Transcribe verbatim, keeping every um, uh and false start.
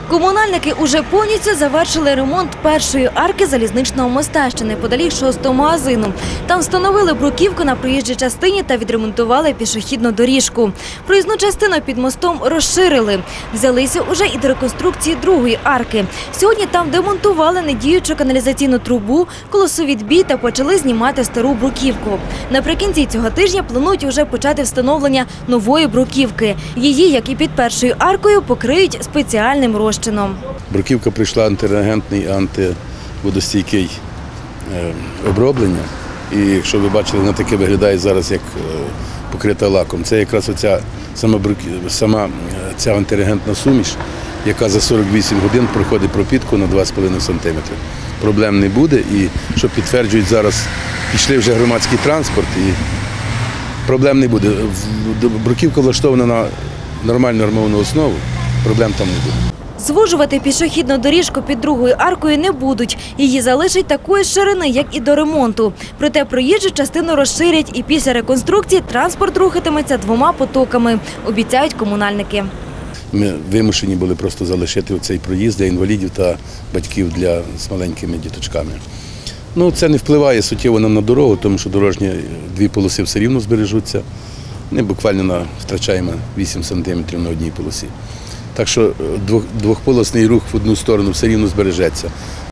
Комунальники уже повністю завершили ремонт першої арки залізничного моста, що неподалік шостого магазину. Там встановили бруківку на проїжджій частині та відремонтували пішохідну доріжку. Проїзну частину під мостом розширили. Взялися уже і до реконструкції другої арки. Сьогодні там демонтували недіючу каналізаційну трубу, колосовідбій та почали знімати стару бруківку. Наприкінці цього тижня планують уже почати встановлення нової бруківки. Її, як і під першою аркою, покриють спеціальним розчином. Бруківка пройшла антиреагентний і антиводостійкий оброблення. І якщо ви бачили, вона таке виглядає зараз, як покрита лаком. Це якраз оця сама, сама ця антиреагентна суміш, яка за сорок вісім годин проходить пропітку на два з половиною сантиметри. Проблем не буде. І, що підтверджують зараз, пішли вже громадський транспорт, і проблем не буде. Бруківка влаштована на нормальну армовану основу, проблем там не буде. Звужувати пішохідну доріжку під другою аркою не будуть. Її залишать такої ширини, як і до ремонту. Проте проїжджу частину розширять і після реконструкції транспорт рухатиметься двома потоками, обіцяють комунальники. Ми вимушені були просто залишити цей проїзд для інвалідів та батьків для, з маленькими діточками. Ну, це не впливає суттєво нам на дорогу, тому що дорожні дві полоси все рівно збережуться. Ми буквально на, втрачаємо вісім сантиметрів на одній полосі. Так що двох, двохполосний рух в одну сторону все рівно збережеться.